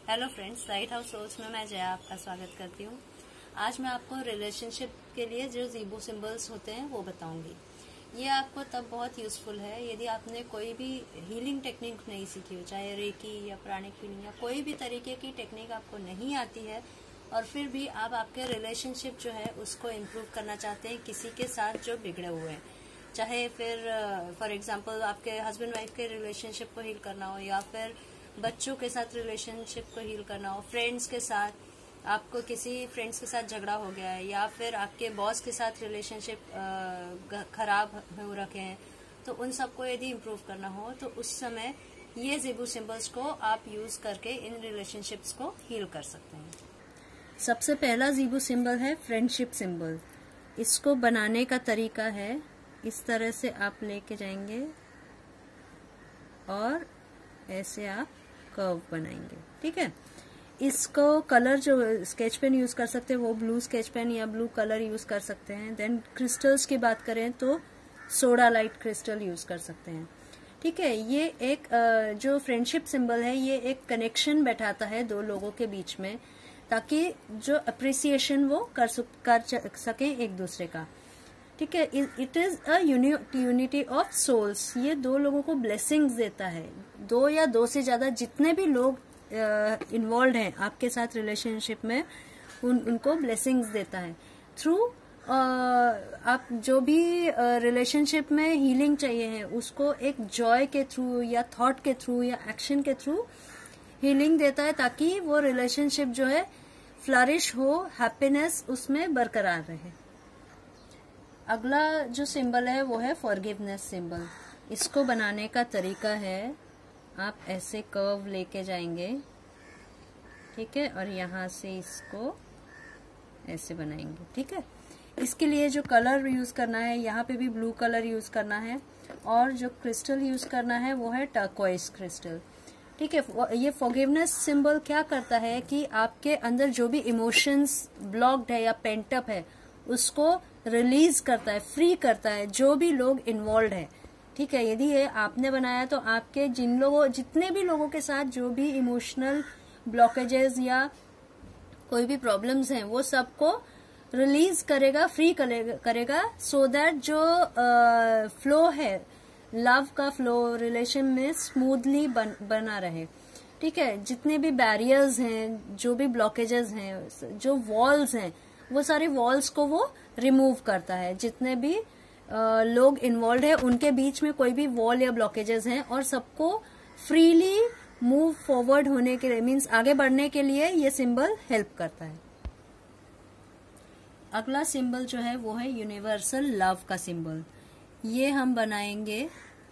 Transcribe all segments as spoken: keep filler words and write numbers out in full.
Hello friends, lighthouse souls में मैं जया आपका स्वागत करती हूँ। आज मैं आपको रिलेशनशिप के लिए जो ज़ीबो सिंबल्स होते हैं वो बताऊंगी। ये आपको तब बहुत यूज़फुल है यदि आपने कोई भी हीलिंग टेक्निक नहीं सीखी हो, चाहे रेकी या प्राणिक हीलिंग या कोई भी तरीके की टेक्निक आपको नहीं आती है और फिर भी आप आपके रिलेशनशिप जो है उसको इम्प्रूव करना चाहते हैं किसी के साथ जो बिगड़े हुए हैं। चाहे फिर फॉर एग्जाम्पल आपके हस्बैंड वाइफ के रिलेशनशिप को हील करना हो, या फिर बच्चों के साथ रिलेशनशिप को हील करना हो, फ्रेंड्स के साथ आपको किसी फ्रेंड्स के साथ झगड़ा हो गया है, या फिर आपके बॉस के साथ रिलेशनशिप खराब हो रखे हैं, तो उन सबको यदि इम्प्रूव करना हो तो उस समय ये ज़ीबो सिंबल्स को आप यूज करके इन रिलेशनशिप्स को हील कर सकते हैं। सबसे पहला ज़ीबो सिंबल है फ्रेंडशिप सिंबल। इसको बनाने का तरीका है, इस तरह से आप लेके जाएंगे और ऐसे आप कर्व बनाएंगे। ठीक है, इसको कलर जो स्केच पेन यूज कर सकते हैं वो ब्लू स्केच पेन या ब्लू कलर यूज कर सकते हैं। देन क्रिस्टल्स की बात करें तो सोडा लाइट क्रिस्टल यूज कर सकते हैं। ठीक है, ये एक जो फ्रेंडशिप सिंबल है ये एक कनेक्शन बैठाता है दो लोगों के बीच में, ताकि जो अप्रिसिएशन वो कर, कर सके एक दूसरे का। ठीक है, it is a unity of souls. ये दो लोगों को ब्लेसिंग्स देता है। दो या दो से ज्यादा जितने भी लोग इन्वॉल्व हैं आपके साथ रिलेशनशिप में, उन उनको ब्लेसिंग्स देता है थ्रू uh, आप जो भी रिलेशनशिप uh, में हीलिंग चाहिए है उसको एक जॉय के थ्रू या थॉट के थ्रू या एक्शन के थ्रू हीलिंग देता है, ताकि वो रिलेशनशिप जो है फ्लरिश हो, हैप्पीनेस उसमें बरकरार रहे। अगला जो सिंबल है वो है फॉरगिवनेस सिंबल। इसको बनाने का तरीका है, आप ऐसे कर्व लेके जाएंगे, ठीक है, और यहाँ से इसको ऐसे बनाएंगे। ठीक है, इसके लिए जो कलर यूज करना है, यहाँ पे भी ब्लू कलर यूज करना है, और जो क्रिस्टल यूज करना है वो है टर्कोइज क्रिस्टल। ठीक है, ये फॉरगिवनेस सिंबल क्या करता है कि आपके अंदर जो भी इमोशंस ब्लॉक्ड है या पेंटअप है उसको रिलीज करता है, फ्री करता है जो भी लोग इन्वॉल्व है। ठीक है, यदि ये आपने बनाया तो आपके जिन लोगों जितने भी लोगों के साथ जो भी इमोशनल ब्लॉकेजेस या कोई भी प्रॉब्लम्स हैं वो सबको रिलीज करेगा, फ्री करेगा, सो दैट जो फ्लो uh, है, लव का फ्लो रिलेशन में स्मूथली बन, बना रहे। ठीक है, जितने भी बैरियर्स हैं, जो भी ब्लॉकेजेस हैं, जो वॉल्स हैं, वो सारे वॉल्स को वो रिमूव करता है। जितने भी आ, लोग इन्वॉल्व है उनके बीच में कोई भी वॉल या ब्लॉकेजेस हैं, और सबको फ्रीली मूव फॉरवर्ड होने के लिए, मीन्स आगे बढ़ने के लिए ये सिंबल हेल्प करता है। अगला सिंबल जो है वो है यूनिवर्सल लव का सिंबल। ये हम बनाएंगे,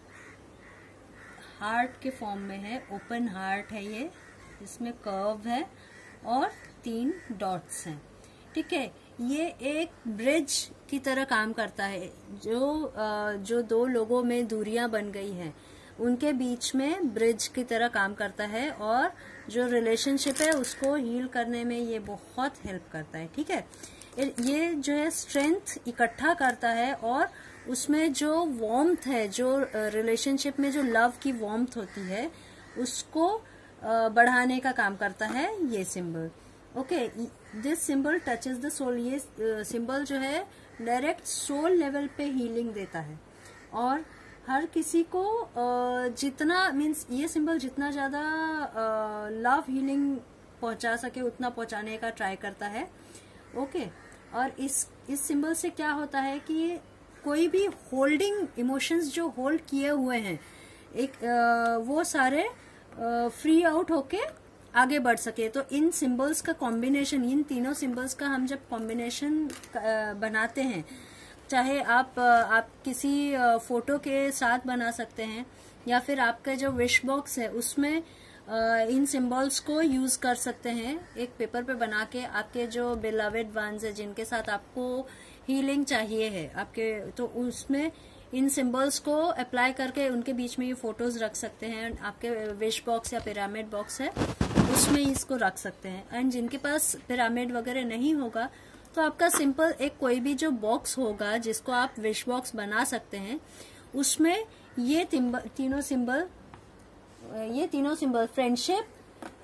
हार्ट के फॉर्म में है, ओपन हार्ट है ये, इसमें कर्व है और तीन डॉट्स हैं। ठीक है, ये एक ब्रिज की तरह काम करता है। जो जो दो लोगों में दूरियां बन गई हैं उनके बीच में ब्रिज की तरह काम करता है, और जो रिलेशनशिप है उसको हील करने में ये बहुत हेल्प करता है। ठीक है, ये जो है स्ट्रेंथ इकट्ठा करता है, और उसमें जो वार्मथ है, जो रिलेशनशिप में जो लव की वार्मथ होती है उसको बढ़ाने का काम करता है ये symbol. Okay, this symbol touches the soul. ये सिंबल uh, जो है डायरेक्ट सोल लेवल पे हीलिंग देता है, और हर किसी को uh, जितना मीन्स ये सिंबल जितना ज्यादा लव हीलिंग पहुंचा सके उतना पहुंचाने का ट्राई करता है। ओके, और इस इस सिंबल से क्या होता है कि कोई भी होल्डिंग इमोशंस जो होल्ड किए हुए हैं एक uh, वो सारे फ्री uh, आउट होके आगे बढ़ सके। तो इन सिंबल्स का कॉम्बिनेशन, इन तीनों सिंबल्स का हम जब कॉम्बिनेशन बनाते हैं, चाहे आप आप किसी फोटो के साथ बना सकते हैं, या फिर आपका जो विश बॉक्स है उसमें इन सिंबल्स को यूज कर सकते हैं। एक पेपर पे बना के आपके जो बिलवेड वंस है, जिनके साथ आपको हीलिंग चाहिए है आपके, तो उसमें इन सिंबल्स को अप्लाई करके उनके बीच में ये फोटोज रख सकते हैं। आपके विश बॉक्स या पिरामिड बॉक्स है उसमें इसको रख सकते हैं। एंड जिनके पास पिरामिड वगैरह नहीं होगा तो आपका सिंपल एक कोई भी जो बॉक्स होगा जिसको आप विश बॉक्स बना सकते हैं, उसमें ये तीनों सिंबल ये तीनों सिंबल फ्रेंडशिप,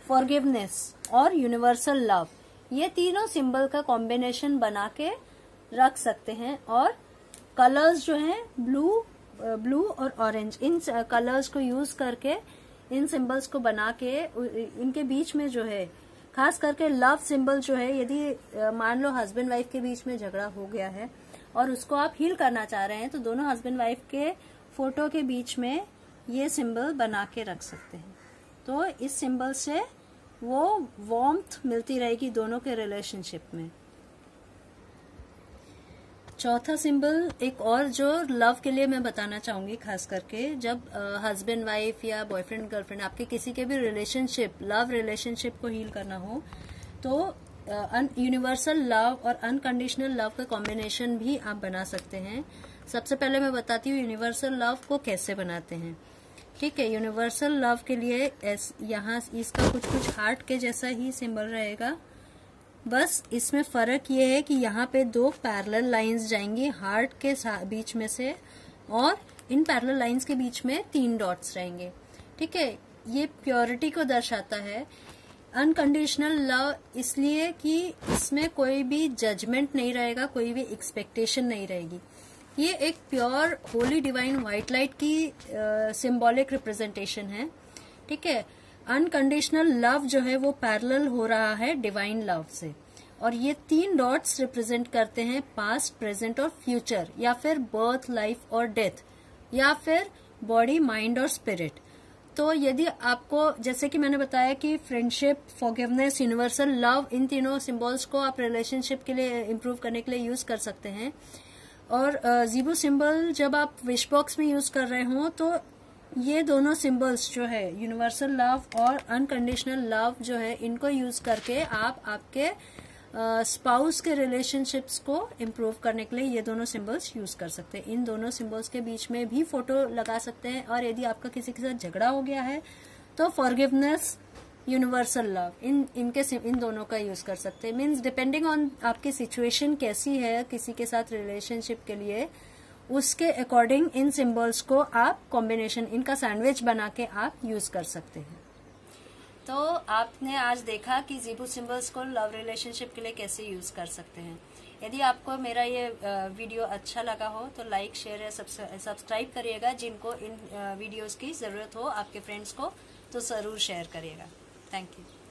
फॉरगिवनेस और यूनिवर्सल लव, ये तीनों सिंबल का कॉम्बिनेशन बना के रख सकते हैं। और कलर्स जो हैं ब्लू ब्लू और ऑरेंज, इन कलर्स को यूज करके इन सिंबल्स को बना के इनके बीच में जो है, खास करके लव सिंबल जो है, यदि मान लो हस्बैंड वाइफ के बीच में झगड़ा हो गया है और उसको आप हील करना चाह रहे हैं, तो दोनों हस्बैंड वाइफ के फोटो के बीच में ये सिंबल बना के रख सकते हैं। तो इस सिंबल से वो वार्मथ मिलती रहेगी दोनों के रिलेशनशिप में। चौथा सिंबल एक और जो लव के लिए मैं बताना चाहूंगी, खास करके जब हस्बैंड वाइफ या बॉयफ्रेंड गर्लफ्रेंड, आपके किसी के भी रिलेशनशिप, लव रिलेशनशिप को हील करना हो, तो यूनिवर्सल लव और अनकंडीशनल लव का कॉम्बिनेशन भी आप बना सकते हैं। सबसे पहले मैं बताती हूँ यूनिवर्सल लव को कैसे बनाते हैं। ठीक है, यूनिवर्सल लव के लिए यहाँ इसका कुछ कुछ हार्ट के जैसा ही सिंबल रहेगा, बस इसमें फर्क ये है कि यहाँ पे दो पैरेलल लाइंस जाएंगी हार्ट के बीच में से, और इन पैरेलल लाइंस के बीच में तीन डॉट्स रहेंगे। ठीक है, ये प्योरिटी को दर्शाता है। अनकंडीशनल लव इसलिए कि इसमें कोई भी जजमेंट नहीं रहेगा, कोई भी एक्सपेक्टेशन नहीं रहेगी। ये एक pure holy divine white light की सिंबॉलिक रिप्रेजेंटेशन है। ठीक है, अनकंडीशनल लव जो है वो पैरेलल हो रहा है डिवाइन लव से, और ये तीन डॉट्स रिप्रेजेंट करते हैं पास्ट, प्रेजेंट और फ्यूचर, या फिर बर्थ, लाइफ और डेथ, या फिर बॉडी, माइंड और स्पिरिट। तो यदि आपको, जैसे कि मैंने बताया कि फ्रेंडशिप, फॉरगिवनेस, यूनिवर्सल लव, इन तीनों सिंबल्स को आप रिलेशनशिप के लिए इम्प्रूव करने के लिए यूज कर सकते हैं। और जीबू सिंबल जब आप विश बॉक्स में यूज कर रहे हो, तो ये दोनों सिंबल्स जो है यूनिवर्सल लव और अनकंडीशनल लव जो है, इनको यूज करके आप आपके स्पाउस के रिलेशनशिप्स को इम्प्रूव करने के लिए ये दोनों सिंबल्स यूज कर सकते हैं। इन दोनों सिंबल्स के बीच में भी फोटो लगा सकते हैं। और यदि आपका किसी के साथ झगड़ा हो गया है तो फॉरगिवनेस, यूनिवर्सल लव, इन इनके इन दोनों का यूज कर सकते हैं। मीन्स डिपेंडिंग ऑन आपकी सिचुएशन कैसी है किसी के साथ रिलेशनशिप के लिए, उसके अकॉर्डिंग इन सिंबल्स को आप कॉम्बिनेशन, इनका सैंडविच बना के आप यूज कर सकते हैं। तो आपने आज देखा कि जीबू सिंबल्स को लव रिलेशनशिप के लिए कैसे यूज कर सकते हैं। यदि आपको मेरा ये वीडियो अच्छा लगा हो तो लाइक, शेयर या सब्सक्राइब करिएगा। जिनको इन वीडियोस की जरूरत हो आपके फ्रेंड्स को, तो जरूर शेयर करिएगा। Thank you.